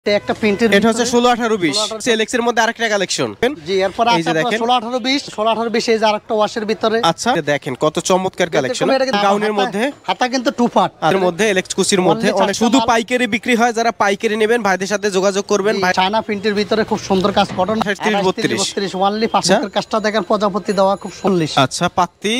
একটা প্রিন্টের এটা হচ্ছে 16 18 20 সেলেক্স এর মধ্যে আরেকটা কালেকশন। জি এরপর আছে 16 18 20 16 18 20 এই যে আরেকটা ওয়াশের ভিতরে। আচ্ছা দেখেন কত চমৎকার কালেকশন গাউনের মধ্যে, হাতা কিন্তু টু পার্ট এর মধ্যে এলেক্স কুচির মধ্যে অনেক শুধু পাইকারি বিক্রি হয়। যারা পাইকারি নেবেন ভাইদের সাথে যোগাযোগ করবেন। ভাই চায়না প্রিন্টের ভিতরে খুব সুন্দর কাজ কটন 32 ওয়ানলি পাঁচের কাজটা দেখেন প্রজাপতি দেওয়া খুব সুন্দর। আচ্ছা পাতি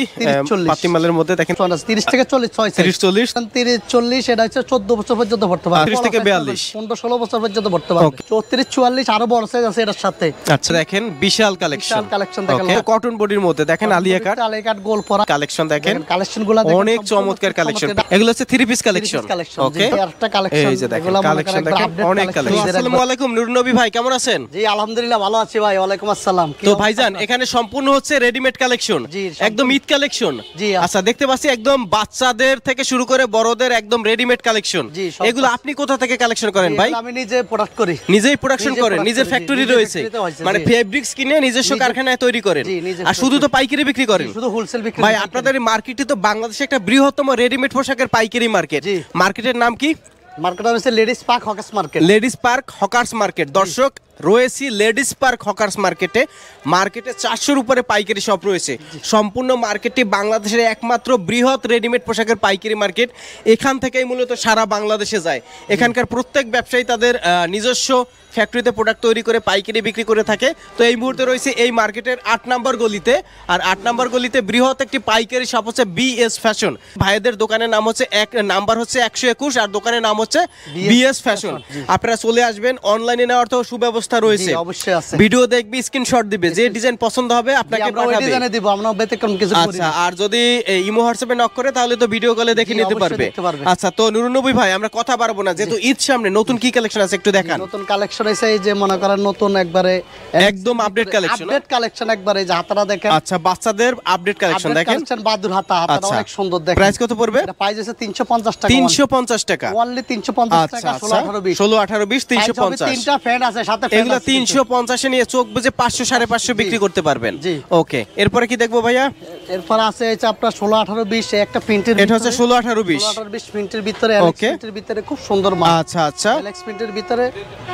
মালের মধ্যে দেখেন 30 থেকে 40 30 40 30 40 এটা হচ্ছে 14 বছর পর্যন্ত ভরতে পারবে, 30 থেকে 42 15 16 বছর পর্যন্ত ভরতে পারবে, 34 44 আরো বড় সাইজ আছে এর সাথে। আচ্ছা দেখেন বিশাল কালেকশন দেখেন কটন বডির মধ্যে দেখেন আলিয়া কাট গোল পরা কালেকশন দেখেন কালেকশনগুলো দেখেন অনেক চমৎকার কালেকশন। এগুলো হচ্ছে 3 পিস কালেকশন। ওকে একটা কালেকশন এই যে দেখেন কালেকশন দেখেন অনেক কালেকশন। আসসালামু আলাইকুম নূর নবী ভাই, কেমন আছেন? জি আলহামদুলিল্লাহ ভালো আছি ভাই। ওয়ালাইকুম আসসালাম। তো ভাইজান এখানে সম্পূর্ণ হচ্ছে রেডিমেড কালেকশন, একদম ঈদ কালেকশন। আচ্ছা দেখতে পাচ্ছি একদম বাচ্চাদের থেকে শুরু করে বড়দের একদম রেডিমেড কালেকশন। এগুলো আপনি কোথা থেকে কালেকশন করেন ভাই? আমি নিজে প্রোডাক্ট করি। নিজেই প্রোডাকশন করেন, নিজের ফ্যাক্টরি রয়েছে, মানে ফেব্রিক্স কিনে নিজস্ব কারখানায় তৈরি করেন। আর শুধু তো পাইকারি বিক্রি করেন? শুধু হোলসেল বিক্রি। ভাই আপনাদের মার্কেটে তো বাংলাদেশে একটা বৃহত্তম রেডিমেড পোশাকের পাইকারি মার্কেট। মার্কেটের নাম কি? মার্কেটটা হচ্ছে ladies park hawkers market. Ladies park hawkers market. দর্শক রয়েছি লেডিস পার্ক হকার্স মার্কেটে। মার্কেটে 400-র উপরে পাইকারি শপ রয়েছে। সম্পূর্ণ মার্কেটটি বাংলাদেশের একমাত্র বৃহৎ রেডিমেড পোশাকের পাইকারি মার্কেট। এখান থেকেই মূলত সারা বাংলাদেশে যায়। এখানকার প্রত্যেক ব্যবসায়ী তাদের নিজস্ব ফ্যাক্টরিতে প্রোডাক্ট তৈরি করে পাইকারি বিক্রি করে থাকে। তো এই মুহূর্তে রয়েছে এই মার্কেটের 8 নম্বর গলিতে। আর 8 নম্বর গলিতে বৃহৎ একটি পাইকারি শপ হচ্ছে বিএস ফ্যাশন। ভাইদের দোকানের নাম হচ্ছে নাম্বার হচ্ছে 121 আর দোকানের নাম হচ্ছে বিএস ফ্যাশন। আপনারা চলে আসবেন। অনলাইনে নেওয়ার তো সুব্যবস্থা রয়েছে, অবশ্যই আছে। ভিডিও দেখবি, স্ক্রিনশট দিবে, যে ডিজাইন পছন্দ হবে আপনাকে আমরা ওই ডিজাইনে দিব, আমরা ব্যতিক্রম কিছু করি। আচ্ছা আর যদি ইমো হোয়াটসঅ্যাপে নক করে তাহলে তো ভিডিও কলে দেখে নিতে পারবে। আচ্ছা তো নুরুন্নবী ভাই আমরা কথা বাড়বো না, যেহেতু ঈদ সামনে, নতুন কি কালেকশন আছে একটু দেখান। নতুন কালেকশন আছে এই যে মনে করেন নতুন একবারে একদম আপডেট কালেকশন। আপডেট কালেকশন একবারে যে হাতাটা দেখেন। আচ্ছা বাচ্চাদের আপডেট কালেকশন দেখেন, বাদুর হাতাটা অনেক সুন্দর দেখেন। প্রাইস কত পড়বে? এটা প্রাইস আছে 350 টাকা। 350 টাকা অনলি 350 টাকা। 16 18 20 350। তিনটা ফ্যান আছে সাথে ফ্যান। এগুলো 350 এ নিয়ে চোখ বুজে 500 550 বিক্রি করতে পারবেন। ওকে এরপরে কি দেখবো ভাইয়া? এরপর আছে এই যে আপনার 16 18 20 একটা প্রিন্টের। এটা হচ্ছে 16 18 20 16 18 20 প্রিন্টের ভিতরে, এলেক্স প্রিন্টের ভিতরে খুব সুন্দর মাল। আচ্ছা আচ্ছা এলেক্স প্রিন্টের ভিতরে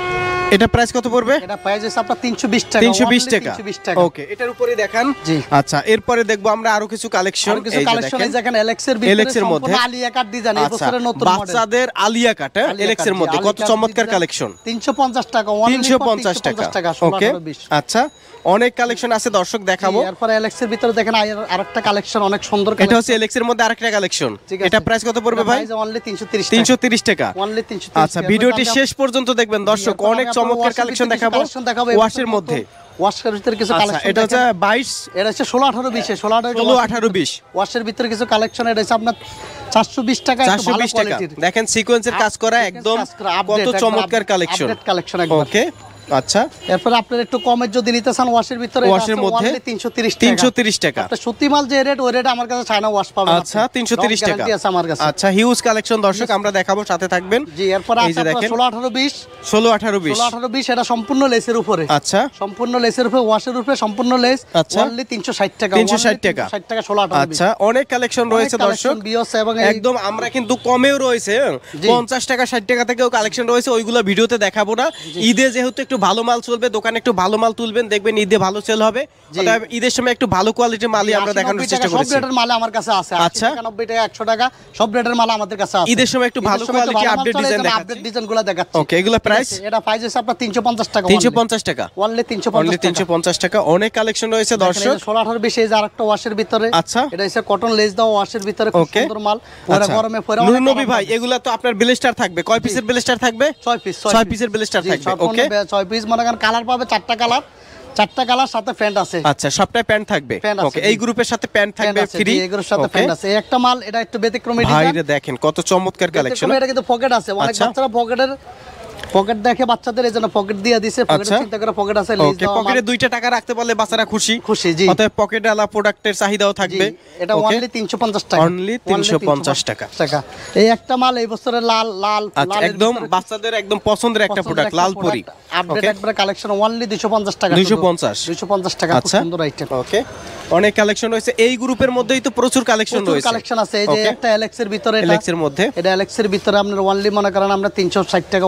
এটা প্রাইস কত পড়বে? এটা প্রাইস আছে আপনার 320 টাকা। 320 টাকা। ওকে এটার উপরে দেখান। জি আচ্ছা এরপরে দেখবো আমরা আরো কিছু কালেকশন। এই দেখেন এলেক্স এর ভিতরে সম্পূর্ণ আলিয়া কাট ডিজাইন। এই বছরের নতুন মডেল বাচ্চাদের আলিয়া কাট এলেক্স এর মধ্যে কত চমৎকার কালেকশন। 350 টাকা। 350 টাকা। ওকে আচ্ছা অনেক কালেকশন আছে দর্শক দেখাবো। এরপর এলেক্স এর ভিতরে দেখেন আরেকটা কালেকশন অনেক সুন্দর। এটা হচ্ছে এলেক্স এর মধ্যে আরেকটা কালেকশন। এটা প্রাইস কত পড়বে ভাই? অনলি 330 টাকা। অনলি 330। আচ্ছা ভিডিওটি শেষ পর্যন্ত দেখবেন দর্শক, অনেক চমৎকার কালেকশন দেখাবো ওয়াশের মধ্যে। ওয়াশের ভিতরে কিছু কালেকশন। এটা হচ্ছে 22 এটা হচ্ছে 16 18 20 16 18 20 ওয়াশের ভিতরে কিছু কালেকশন। এটা হচ্ছে আপনার 420 টাকা। 420 টাকা। দেখেন সিকোয়েন্সের কাজ করা একদম কত চমৎকার কালেকশন। ওকে আচ্ছা এরপর আপনারা একটু কমের যদি নিতে চান ওয়াশের ভিতরে, ওয়াশের মধ্যে 330 টাকা। আপনারা সুতি মাল যে রেট ওই রেট আমার কাছে চায়না ওয়াশ পাবেন। আচ্ছা 330 টাকা গ্যারান্টি আছে আমার কাছে। আচ্ছা হিউজ কালেকশন দর্শক আমরা দেখাবো, সাথে থাকবেন। জি এরপর আছে 16 18 20 16 18 20 16 18 20 এটা সম্পূর্ণ লেসের উপরে। আচ্ছা সম্পূর্ণ লেসের উপরে, ওয়াশের উপরে সম্পূর্ণ লেস। অনলি 360 টাকা। 360 টাকা 60 টাকা 16 18 20। আচ্ছা অনেক কালেকশন রয়েছে দর্শক এবং একদম আমরা কিন্তু কমেও রয়েছে 50 টাকা 60 টাকা থেকেও কালেকশন রয়েছে। ওইগুলো ভিডিওতে দেখাবো না। ঈদে যেহেতু একটু ভালো মাল চলবে, দোকানে একটু ভালো মাল তুলবেন, দেখবেন ঈদে ভালো সেল হবে। তবে ঈদের সময় একটু ভালো কোয়ালিটির মালই আমরা দেখানোর চেষ্টা করেছি। সব রেটের মাল আমার কাছে আছে। আচ্ছা 90 টাকা 100 টাকা সব রেটের মাল আমাদের কাছে আছে। ঈদের সময় একটু ভালো কোয়ালিটি আপডেট ডিজাইন দেখাচ্ছি। আপডেট ডিজাইনগুলো দেখাচ্ছি। ওকে এগুলা প্রাইস? এটা প্রাইস আছে আপনার 350 টাকা। 350 টাকা। অনলি 350 টাকা। অনেক কালেকশন রয়েছে দর্শক। 16 18 20 এই যে আরেকটা ওয়াশের ভিতরে। আচ্ছা এটা হচ্ছে কটন লেস দাও ওয়াশের ভিতরে, খুব সুন্দর মাল। ওরা গরমে পরে নূর নবী ভাই এগুলা তো আপনার ব্লেস্টার থাকবে। কয় পিসের ব্লেস্টার থাকবে? 6 পিস। 6 পিসের ব্লেস্টার থাকবে। ওকে 6 পিস মনে করেন কালার পাবে 4টা কালার, 4টা কালার সাথে প্যান্ট আছে। আচ্ছা সবটাই প্যান্ট থাকবে। ওকে এই গ্রুপের সাথে প্যান্ট থাকবে ফ্রি। এই গ্রুপের সাথে প্যান্ট আছে। এই একটা মাল এটা একটু ব্যতিক্রমী ডিজাইন। ভাইরে দেখেন কত চমৎকার কালেকশন। এটা কিন্তু পকেট আছে। অনেক বাচ্চারা পকেট দেখে বাচ্চাদের এই জন্য পকেট দিয়ে দিয়েছে। পকেটে চিন্তা করে পকেট আছে। ওকে পকেটে 2টা টাকা রাখতে পারলে বাচ্চারা খুশি। জি অতএব পকেট আলা প্রোডাক্টের চাহিদাও থাকবে। এটা অনলি 350 টাকা। অনলি 350 টাকা। এই একটা মাল এই বছরের লাল আচ্ছা একদম বাচ্চাদের একদম পছন্দের একটা প্রোডাক্ট লাল পরি। আপডেট একবার কালেকশন অনলি 250 টাকা। 250 টাকা। খুব সুন্দর আইটেম। ওকে অনেক কালেকশন রয়েছে এই গ্রুপের মধ্যেই তো প্রচুর কালেকশন রয়েছে। কালেকশন আছে। এই যে একটা এলেক্স এর ভিতরে, এলেক্স এর মধ্যে, এটা এলেক্স এর ভিতরে আপনার অনলি মনে করেন আমরা 360 টাকা। অনলি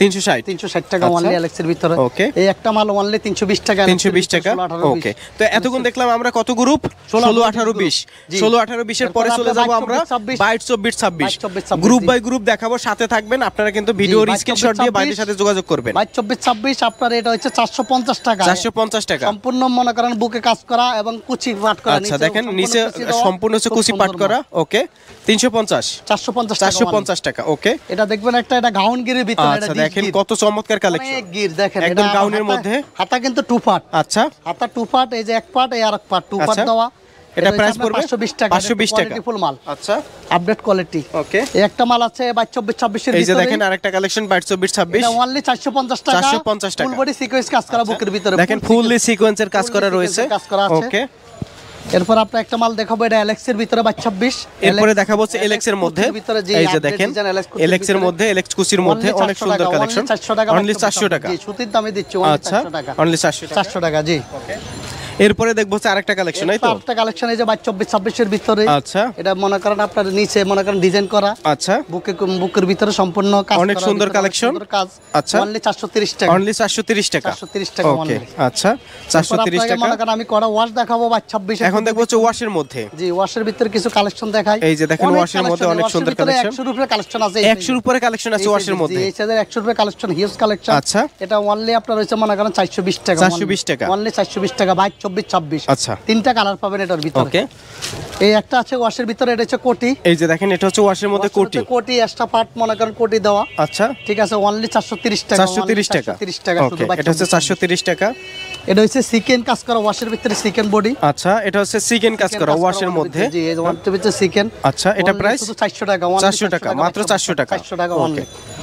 360 টাকা অনলি অ্যালেক্স এর ভিতরে। ওকে, এই একটা মাল অনলি 320 টাকা। 320 টাকা। ওকে, তো এতক্ষণ দেখলাম আমরা কত গ্রুপ? 16 18 20। 16 18 20 এর পরে চলে যাব আমরা 22 24 26 গ্রুপ বাই গ্রুপ দেখাবো, সাথে থাকবেন আপনারা, কিন্তু ভিডিওর স্ক্রিনশট দিয়ে বাইরের সাথে যোগাযোগ করবেন। 22 24 26 আপনার এটা হচ্ছে 450 টাকা। 450 টাকা সম্পূর্ণ মনে করেন বুকে কাজ করা এবং কুচি পাট করা। আচ্ছা, দেখেন নিচে সম্পূর্ণ হচ্ছে কুচি পাট করা। ওকে, 350 450 টাকা। ওকে, এটা দেখবেন একটা, এটা গাউন গিরের ভিতরে। আচ্ছা, দেখেন কত চমৎকার কালেকশন, অনেক গির দেখেন, একদম গাউনের মধ্যে। হাতা কিন্তু 2 পার্ট। আচ্ছা, হাতা 2 পার্ট, এই যে এক পার্ট, এই আরেক পার্ট 2 পার্ট দেওয়া। এটা প্রাইস পড়বে 520 টাকা। 520 টাকা ফুল মাল। আচ্ছা, আপডেট কোয়ালিটি। ওকে, এই একটা মাল আছে 22 24 26 এর ভিতরে। এই যে দেখেন আরেকটা কালেকশন 22 24 26, এটা অনলি 450 টাকা। 450 টাকা। ফুল বডি সিকোয়েন্স কাজ করা বুকের ভিতরে, দেখেন ফুললি সিকোয়েন্সের কাজ করা রয়েছে। ওকে, এরপর আপনার একটা মাল দেখাবো, এটা এলএক্স এর ভিতরে 22 26। এরপরে দেখাবো হচ্ছে এলএক্স এর মধ্যে। এই যে দেখেন এলএক্স এর মধ্যে, এলএক্স কুচির মধ্যে অনেক সুন্দর কালেকশন। অনলি 400 টাকা। জি, সুতির দামে দিচ্ছি অনলি 400 টাকা। অনলি 400 টাকা। জি, ওকে। এরপরে দেখবো হচ্ছে আরেকটা কালেকশন, এই তো আরেকটা কালেকশন, এই যে 22 24 26 এর ভিতরে। আচ্ছা, এটা মনে করেন আপনার নিচে মনে করেন ডিজাইন করা। আচ্ছা, বুকের ভিতরে সম্পূর্ণ কাজ করা, অনেক সুন্দর কালেকশন। আচ্ছা, অনলি 430 টাকা। অনলি 430 টাকা। 430 টাকা ওকে, আচ্ছা, 430 টাকা। মনে করেন আমি করা ওয়াশ দেখাবো 22 26। এখন দেখবো হচ্ছে ওয়াশের মধ্যে। জি, ওয়াশের ভিতরে কিছু কালেকশন দেখাই। এই যে দেখেন ওয়াশের মধ্যে অনেক সুন্দর কালেকশন। 100 এর উপরে কালেকশন আছে। 100 এর উপরে কালেকশন আছে ওয়াশের মধ্যে। এই সাইজের 100 এর উপরে কালেকশন, হিউজ কালেকশন। আচ্ছা, এটা অনলি আপনার হইছে মনে করেন 420 টাকা। 420 টাকা। অনলি 420 টাকা 22 24 26। আচ্ছা, তিনটা কালার পাবেন এটার ভিতরে। ওকে, এই একটা আছে ওয়াশের ভিতরে, এটা হচ্ছে কোটি। এই যে দেখেন এটা হচ্ছে ওয়াশের মধ্যে কোটি। কোটি এক্সট্রা পার্ট মনে করেন কোটি দেওয়া। আচ্ছা, ঠিক আছে, অনলি 430 টাকা। 430 টাকা। 430 টাকা শুধু। এটা হচ্ছে 430 টাকা। এটা হচ্ছে চিকেন কাজ করা ওয়াশের ভিতরে, চিকেন বডি। আচ্ছা, এটা হচ্ছে চিকেন কাজ করা ওয়াশের মধ্যে। জি, এই ওয়ানটার ভিতরে চিকেন। আচ্ছা, এটা প্রাইস শুধু 400 টাকা। 400 টাকা, মাত্র 400 টাকা। 400 টাকা অনলি।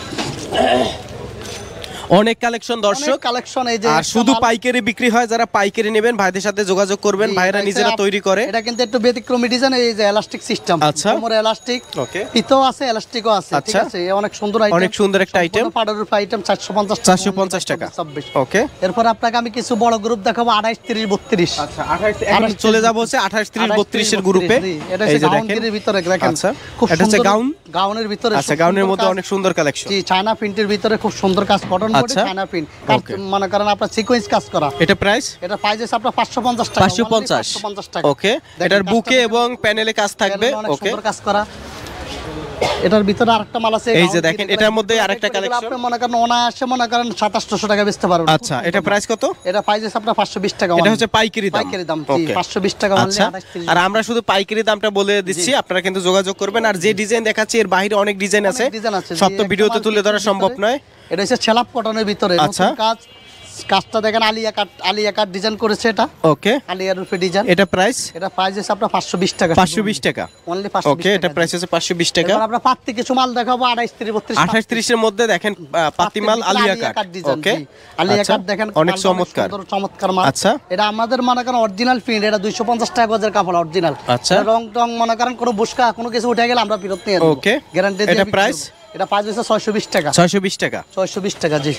অনেক কালেকশন দর্শক, কালেকশন। এই যে আর শুধু পাইকারি বিক্রি হয়, যারা পাইকারি নেবেন ভাইদের সাথে যোগাযোগ করবেন, ভাইরা নিজেরা তৈরি করে। এটা কিন্তু একটু ব্যতিক্রমী ডিজাইন, এই যে এলাস্টিক সিস্টেম। আচ্ছা, কোমরে এলাস্টিক। ওকে, পিতো আছে, এলাস্টিকও আছে। ঠিক আছে, অনেক সুন্দর আইটেম, অনেক সুন্দর একটা আইটেম। পাড়ের উপর আইটেম 450 টাকা। ওকে, এরপর আপনাকে আমি কিছু বড় গ্রুপ দেখাবো 28 30 32। আচ্ছা, 28 চলে যাব হচ্ছে 28 30 32 এর গ্রুপে। এই যে দেখেন এর ভিতরে দেখেন। আচ্ছা, খুব এটা হচ্ছে সুন্দর গাউন। গাউনের ভিতরে। আচ্ছা, গাউনের মধ্যে অনেক সুন্দর কালেকশন। জি, চায়না প্রিন্টের ভিতরে খুব সুন্দর কাজ, কটন বডি, চায়না প্রিন্ট। মনে করেন আপনার সিকোয়েন্স কাজ করা। এটা প্রাইস? এটা প্রাইস আছে আপনার 550 টাকা। 550 টাকা। ওকে, এটার বুকে এবং প্যানেলে কাজ থাকবে। ওকে, সুন্দর কাজ করা। এটার ভিতরে আরেকটা মাল আছে, এই যে দেখেন এটার মধ্যে আরেকটা কালেকশন। আপনি মনে করেন অনায়াসে মনে করেন 2700 টাকা বেচতে পারবেন। আচ্ছা, এটা প্রাইস কত? এটা প্রাইস আছে আপনার 520 টাকা। এটা হচ্ছে পাইকারি দাম। পাইকারি দাম, জি, 520 টাকা অনলি। আর আমরা শুধু পাইকারি দামটা বলে দিচ্ছি, আপনারা কিন্তু যোগাযোগ করবেন। আর যে ডিজাইন দেখাচ্ছি এর বাইরে অনেক ডিজাইন আছে, সব তো ভিডিওতে তুলে ধরা সম্ভব নয়। এটা হচ্ছে ছেলাপ কটনের ভিতরে নতুন কাজ। কাজটা দেখেন আলিয়া কাট ডিজাইন করেছে এটা। ওকে, আলিয়ার উপরে ডিজাইন। এটা প্রাইস? এটা প্রাইস আছে আপনার 520 টাকা। 520 টাকা অনলি 520 টাকা। ওকে, এটা প্রাইস আছে 520 টাকা। এবার আমরা পাত্তি কিছু মাল দেখাবো 28 30 32। 28 30 এর মধ্যে দেখেন পাতি মাল আলিয়া কাট। ওকে, আলিয়া কাট দেখেন অনেক চমৎকার, চমৎকার মাল। আচ্ছা, এটা আমাদের মনে করেন অরিজিনাল প্রিন্ট। এটা 250 টাকা গজের কাপড় অরিজিনাল। আচ্ছা, রং টং মনে করেন কোনো বুশকা কোনো কিছু উঠে গেলে আমরা ফেরত নিয়ে দেব। ওকে, গ্যারান্টি দিয়ে। এটা প্রাইস? এটা প্রাইস আছে 620 টাকা। 620 টাকা। 620 টাকা, জি।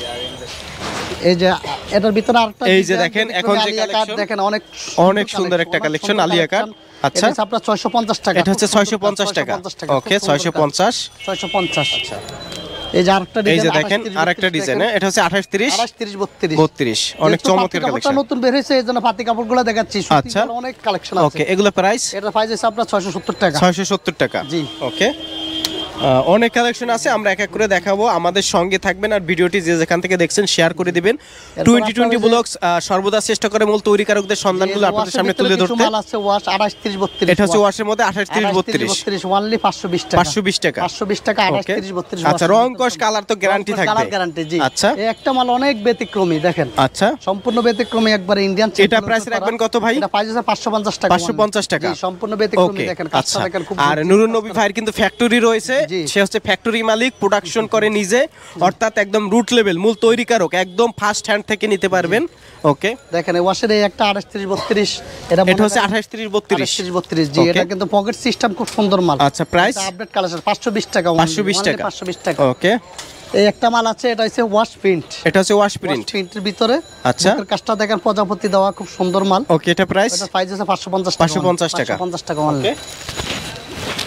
এই যে এটার ভিতরে আরেকটা, এই যে দেখেন এখন যে কালেকশন দেখেন, অনেক সুন্দর একটা কালেকশন আলিয়া কাট। আচ্ছা, এটা আপনার 650 টাকা। এটা হচ্ছে 650 টাকা। ওকে, 650। আচ্ছা, এই যে আরেকটা ডিজাইন, এই যে দেখেন আরেকটা ডিজাইন, এটা হচ্ছে 28 30 32। অনেক চমৎকার কালেকশন, নতুন বের হয়েছে, এজন্য পাতি কাপড়গুলো দেখাচ্ছি। আচ্ছা, অনেক কালেকশন আছে। ওকে, এগুলো প্রাইস? এটা প্রাইস আছে আপনার 670 টাকা। 670 টাকা, জি। ওকে, অনেক কালেকশন আছে, আমরা এক এক করে দেখাবো। আমাদের সঙ্গে থাকবেন আর ভিডিওটি যে যেখান থেকে দেখছেন শেয়ার করে দিবেন। 2020 ব্লগস সর্বদা চেষ্টা করে মূল তৈরিকারকদের সন্ধানগুলো আপনাদের সামনে তুলে ধরতে। মাল আছে ওয়াশ 28 30 32। এটা হচ্ছে ওয়াশের মধ্যে 28 30 32 অনলি 520 টাকা। 520 টাকা। 520 টাকা 28 30 32। আচ্ছা, রং কস কালার তো গ্যারান্টি থাকবে? কালার গ্যারান্টি, জি। আচ্ছা, এই একটা মাল অনেক ব্যতিক্রমী দেখেন। আচ্ছা, সম্পূর্ণ ব্যতিক্রমী, একবার ইন্ডিয়ান। এটা প্রাইস রাখবেন কত ভাই? এটা প্রাইস আছে 550 টাকা। 550 টাকা, জি, সম্পূর্ণ ব্যতিক্রমী দেখেন। কাজটা দেখেন খুব। আর নুরুন নবী ভাইয়ের কিন্তু ফ্যাক্টরি রয়েছে, সে হচ্ছে ফ্যাক্টরি মালিক, প্রোডাকশন করে নিজে, অর্থাৎ একদম রুট লেভেল মূল তৈরিকারক, একদম ফার্স্ট হ্যান্ড থেকে নিতে পারবেন। ওকে, দেখেন এই ওয়াশের এই একটা 28 30 32। এটা হচ্ছে 28 30 32। জি, এটা কিন্তু পকেট সিস্টেম, খুব সুন্দর মাল। আচ্ছা, প্রাইস? আপডেট কালেকশন 520 টাকা। 520 টাকা। 520 টাকা। ওকে, এই একটা মাল আছে, এটা হচ্ছে ওয়াশ প্রিন্ট। এটা হচ্ছে ওয়াশ প্রিন্টের ভিতরে। আচ্ছা, এর কাজটা দেখেন প্রজাপতি দেওয়া, খুব সুন্দর মাল। ওকে, এটা প্রাইস? এটা প্রাইস আছে 550 টাকা। 550 টাকা। 550 টাকা অনলি।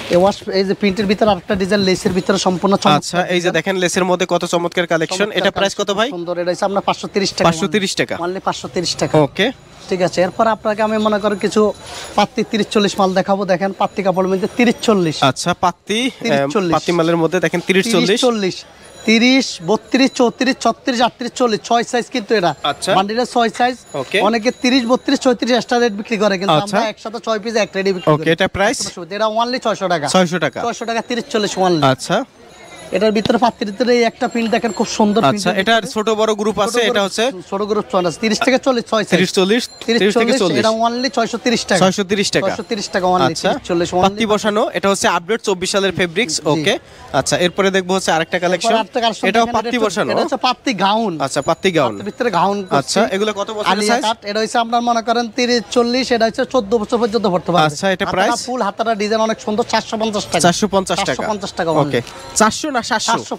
এই যে প্রিন্টের ভিতরে আরেকটা ডিজাইন লেসের ভিতরে সম্পূর্ণ চমৎকার। আচ্ছা এই যে দেখেন লেসের মধ্যে কত চমৎকার কালেকশন। এটা প্রাইস কত ভাই? সুন্দর, এটা হচ্ছে আপনার 530 টাকা। 530 টাকা, অনলি 530 টাকা। ওকে ঠিক আছে। এরপর আপনাকে আমি মনে করি কিছু পাত্তি 30-40 মাল দেখাবো। দেখেন পাত্তি কাপড়ের মধ্যে 30-40। আচ্ছা পাত্তি মালের মধ্যে দেখেন 30-40, 30 32 34 36 38 40 6 সাইজ কিন্তু এটা। আচ্ছা বান্ডিলের 6 সাইজ। অনেকে 30 32 34 এক্সট্রা রেট বিক্রি করে, কিন্তু আমরা একসাথে 6 পিস এক রেটে বিক্রি করি। ওকে এটা প্রাইস? এটা অনলি 600 টাকা। 600 টাকা 30-40 অনলি। আচ্ছা এটার ভিতরে পাত্তির ভিতরে এই একটা প্রিন্ট দেখেন খুব সুন্দর। আচ্ছা এটার ছোট বড় গ্রুপ আছে, এটা হচ্ছে ছোট গ্রুপ 30 থেকে 40 6 সাইজ। 30 থেকে 40 এটা অনলি 630 টাকা। 630 টাকা 630 টাকা অনলি। 30-40 অনলি। পাত্তি বসানো, এটা হচ্ছে আপডেট 24 সালের ফেব্রিক্স। ওকে আচ্ছা এরপরে দেখবো হচ্ছে আরেকটা কালেকশন। এটাও পাত্তি বসানো, এটা হচ্ছে পাত্তি গাউন। আচ্ছা পাত্তি গাউন, ভিতরে গাউন। আচ্ছা এগুলো কত বছরের সাইজ? এটা হচ্ছে আপনার মনে করেন 30-40, এটা হচ্ছে 14 বছর পর্যন্ত পড়তে পারবে। আচ্ছা এটা প্রাইস? ফুল হাতাটা ডিজাইন অনেক সুন্দর। 450 টাকা। 450 টাকা। 450 টাকা। ওকে 400 না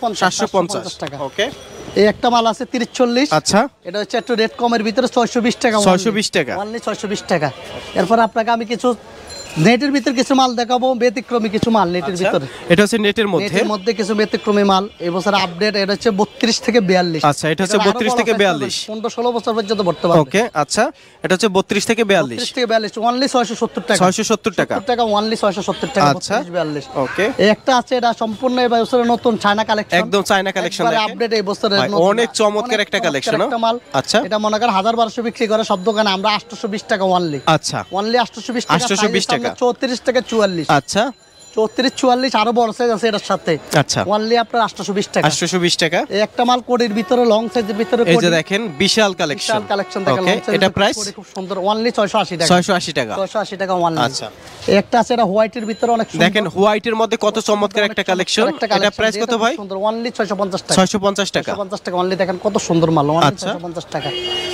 750 টাকা। ওকে এই একটা মাল আছে 30-40। আচ্ছা এটা হচ্ছে একটু রেট কমের ভিতরে 620 টাকা। 620 টাকা অনলি 620 টাকা। এরপর আপনাকে আমি কিছু নেটের ভিতর কিছু মাল দেখাবো, ব্যতিক্রমী কিছু মাল নেটের ভিতরে। এটা হচ্ছে নেটের মধ্যে কিছু ব্যতিক্রমী মাল এই বছর আপডেট। এটা হচ্ছে 32 থেকে 42। আচ্ছা এটা হচ্ছে 32 থেকে 42, 15-16 বছর পর্যন্ত পড়তে পারবে। ওকে আচ্ছা এটা হচ্ছে 32 থেকে 42। 32 থেকে 42 অনলি 670 টাকা। 670 টাকা অনলি 670 টাকা। আচ্ছা 42। ওকে এই একটা আছে, এটা সম্পূর্ণ এই বছরের নতুন চায়না কালেকশন। একদম চায়না কালেকশন দেখেন, আপডেট এই বছরের নতুন। অনেক চমৎকার একটা কালেকশন মাল। আচ্ছা এটা মনে করেন 1200 বিক্রি করে সব দোকানে, আমরা 820 টাকা অনলি। আচ্ছা অনলি 820 টাকা। 820 টাকা। 34 থেকে 44। আচ্ছা 34-44 আরো বড় সাইজ আছে এটার সাথে। আচ্ছা অনলি আপনার 820 টাকা। 820 টাকা। এই একটা মাল কোডির ভিতরে লং সাইজের ভিতরে এই যে দেখেন বিশাল কালেকশন দেখেন। ওকে এটা প্রাইস? খুব সুন্দর অনলি 680 টাকা। 680 টাকা 680 টাকা অনলি। আচ্ছা এই একটা আছে, এটা হোয়াইটের ভিতরে অনেক সুন্দর। দেখেন হোয়াইটের মধ্যে কত চমৎকার একটা কালেকশন। এটা প্রাইস কত ভাই? সুন্দর অনলি 650 টাকা। 650 টাকা 650 টাকা অনলি। দেখেন কত সুন্দর মাল অনলি 650 টাকা।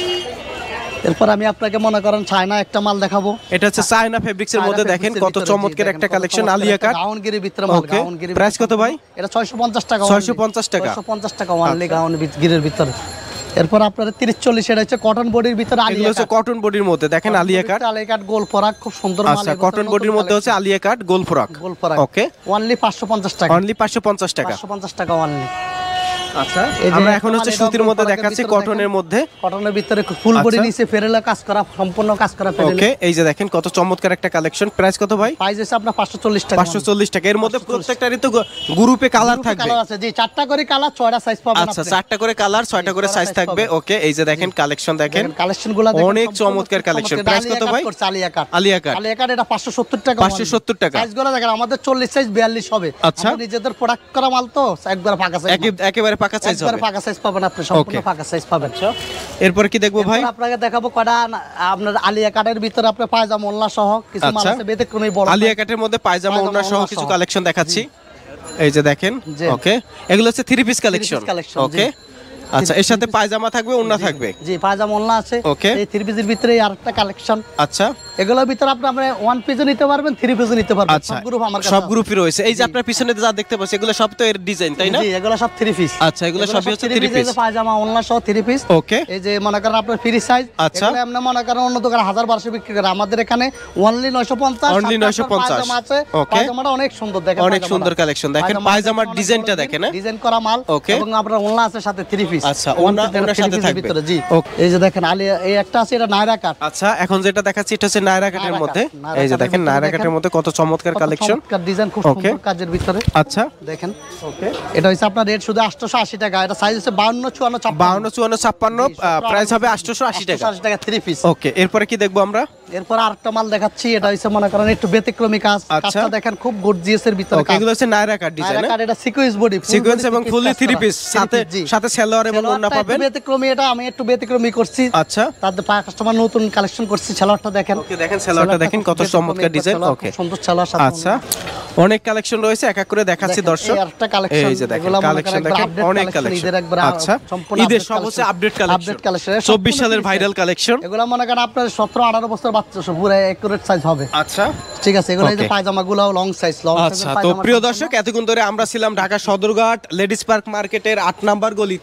এরপর আমি আপনাকে মনে করেন চায়না একটা মাল দেখাবো। এটা হচ্ছে চায়না ফেব্রিক্স এর মধ্যে দেখেন কত চমৎকার একটা কালেকশন। আলিয়া কাট গাউনগিরির ভিতরে মাল। গাউনগিরি প্রাইস কত ভাই? এটা 650 টাকা। 650 টাকা 650 টাকা অনলি গাউনগিরির ভিতরে। এরপর আপনার 30-40 এটা হচ্ছে কটন বডির ভিতরে আলিয়া কাট। হচ্ছে কটন বডির মধ্যে দেখেন আলিয়া কাট। আলিয়া কাট গোল ফরাক খুব সুন্দর মাল। আচ্ছা কটন বডির মধ্যে হচ্ছে আলিয়া কাট গোল ফরাক। ওকে অনলি 550 টাকা। অনলি 550 টাকা। 550 টাকা অনলি। আচ্ছা আমরা এখন হচ্ছে সুতির মধ্যে দেখাচ্ছি কটনের মধ্যে। কটনের ভিতরে ফুল বডি নিচে ফেরেলা কাজ করা, সম্পূর্ণ কাজ করা ফেরেলা। ওকে এই যে দেখেন কত চমৎকার একটা কালেকশন। প্রাইস কত ভাই? প্রাইস আছে আপনার 540 টাকা। 540 টাকা। এর মধ্যে প্রত্যেকটারই তো গ্রুপে কালার থাকবে। কালার আছে জি, 4টা করে কালার 6টা সাইজ পাবেন আপনি। আচ্ছা 4টা করে কালার 6টা করে সাইজ থাকবে। ওকে এই যে দেখেন কালেকশন দেখেন, কালেকশনগুলো দেখেন অনেক চমৎকার কালেকশন। প্রাইস কত ভাই? আলিয়া কাট। আলিয়া কাট। আলিয়া কাট এটা 570 টাকা। 570 টাকা। সাইজগুলো দেখেন আমাদের 40 সাইজ 42 হবে। আচ্ছা নিজেদের প্রোডাক্ট করা মাল তো একবার ফাঁকা সাইজ। একেবারে ফাঁকা সাইজ হবে। একবার ফাঁকা সাইজ পাবেন আপনি, সম্পূর্ণ ফাঁকা সাইজ পাবেন। এরপর কি দেখবো ভাই? আপনাকে দেখাবো কয়টা আপনার আলিয়া কাটের ভিতরে আপনি পায়জামা ওড়না সহ কিছু মাল আছে ব্যতিক্রমী বড়। আলিয়া কাটের মধ্যে পায়জামা ওড়না সহ কিছু কালেকশন দেখাচ্ছি। এই যে দেখেন ওকে এগুলো হচ্ছে 3 পিস কালেকশন। ওকে আচ্ছা এর সাথে পায়জামা থাকবে, ওড়না থাকবে। জি পায়জামা ওড়না আছে। ওকে এই 3 পিসের ভিতরে আরেকটা কালেকশন। আচ্ছা এগুলোর ভিতরে আপনি 1 পিসও নিতে পারবেন, 3 পিসও নিতে পারবেন। আচ্ছা সব গ্রুপ আমার কাছে সব গ্রুপই রয়েছে। এই যে আপনার পিছনে যা দেখতে পাচ্ছেন এগুলো সব তো এর ডিজাইন তাই না? জি এগুলো সব 3 পিস। আচ্ছা এগুলো সবই হচ্ছে 3 পিস। পায়জামা ওড়না সহ 3 পিস। ওকে এই যে মনে করেন আপনার ফ্রি সাইজ। আচ্ছা এগুলো আপনি মনে করেন অন্য দোকানে 1200 বিক্রি করে, আমাদের এখানে অনলি 950। অনলি 950 পায়জামা আছে। পায়জামাটা অনেক সুন্দর দেখেন, অনেক সুন্দর কালেকশন দেখেন। পায়জামার ডিজাইনটা দেখেন, ডিজাইন করা মাল এবং আপনার ওড়না আছে সাথে 3 পিস। আচ্ছা ওড়নার সাথে থাকবে। জি এই যে দেখেন আলিয়া এই একটা আছে, এটা নায়রা কাট। আচ্ছা এখন যেটা দেখাচ্ছি এটা হচ্ছে নায়রা কাটের মধ্যে। এই যে দেখেন নায়রা কাটের মধ্যে কত চমৎকার কালেকশন, চমৎকার ডিজাইন, খুব সুন্দর কাজের ভিতরে। আচ্ছা দেখেন ওকে এটা হইছে আপনার রেট শুধু 880 টাকা। এটা সাইজ হচ্ছে 52 54 52 54 56, প্রাইস হবে 880 টাকা। 880 টাকা 3 পিস। ওকে এরপরে কি দেখবো আমরা? এরপর আরেকটা মাল দেখাচ্ছি, এটা হইছে মনে করেন একটু ব্যতিক্রমী কাজ। কাজটা দেখেন খুব গর্জিয়াস এর ভিতরে কাজ। এগুলো হচ্ছে Naira cut design. Naira cut এটা সিকোয়েন্স বডি, সিকোয়েন্স এবং ফুললি 3 পিস, সাথে সেলোয়ার এবং ওড়না পাবেন। ব্যতিক্রমী এটা আমি একটু ব্যতিক্রমী করছি। আচ্ছা তাদের কাস্টমার নতুন কালেকশন করছি। সেলোয়ারটা দেখেন। ওকে দেখেন সেলোয়ারটা দেখেন কত চমৎকার ডিজাইন। ওকে সুন্দর সেলোয়ার সাথে। আচ্ছা অনেক কালেকশন রয়েছে, এক এক করে দেখাচ্ছি দর্শক। এই যে দেখেন কালেকশন দেখেন, অনেক কালেকশন। আচ্ছা ঈদের সব হচ্ছে আপডেট কালেকশন, 24 সালের ভাইরাল কালেকশন। এগুলা মনে করেন আপনার 17-18 বছর বাচ্চা সব পুরো একুরেট সাইজ হবে। আচ্ছা ঠিক আছে, এগুলো এই যে পায়জামাগুলো লং সাইজ। আচ্ছা তো প্রিয় দর্শক এতক্ষণ ধরে আমরা ছিলাম ঢাকা সদরঘাট লেডিস পার্ক মার্কেটের 8 নাম্বার গলিতে।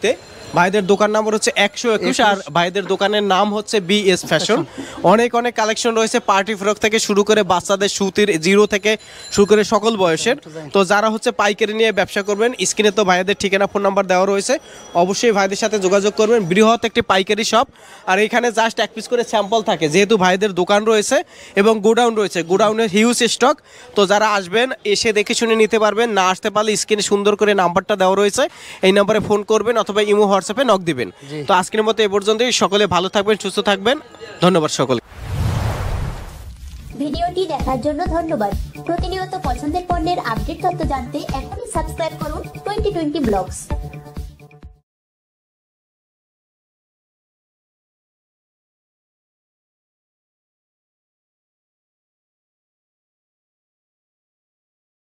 ভাইদের দোকান নাম্বার হচ্ছে 121 আর ভাইদের দোকানের নাম হচ্ছে বিএস ফ্যাশন। অনেক অনেক কালেকশন রয়েছে, পার্টি ফ্রক থেকে শুরু করে বাচ্চাদের সুতির জিরো থেকে শুরু করে সকল বয়সের। তো যারা হচ্ছে পাইকারি নিয়ে ব্যবসা করবেন, স্ক্রিনে তো ভাইদের ঠিকানা ফোন নাম্বার দেওয়া রয়েছে, অবশ্যই ভাইদের সাথে যোগাযোগ করবেন। বৃহৎ একটি পাইকারি শপ, আর এখানে জাস্ট এক পিস করে স্যাম্পল থাকে, যেহেতু ভাইদের দোকান রয়েছে এবং গোডাউন রয়েছে, গোডাউনের হিউজ স্টক। তো যারা আসবেন এসে দেখে শুনে নিতে পারবেন, না আসতে পারলে স্ক্রিনে সুন্দর করে নাম্বারটা দেওয়া রয়েছে, এই নাম্বারে ফোন করবেন অথবা ইমো হোয়াটসঅ্যাপে নক দিবেন। তো আজকের মতো এ পর্যন্তই, সকলে ভালো থাকবেন, সুস্থ থাকবেন, ধন্যবাদ সকলে। ভিডিওটি দেখার জন্য ধন্যবাদ। প্রতিনিয়ত পছন্দের পণ্যের আপডেট তথ্য জানতে এখনই সাবস্ক্রাইব করুন 2020 ব্লগস।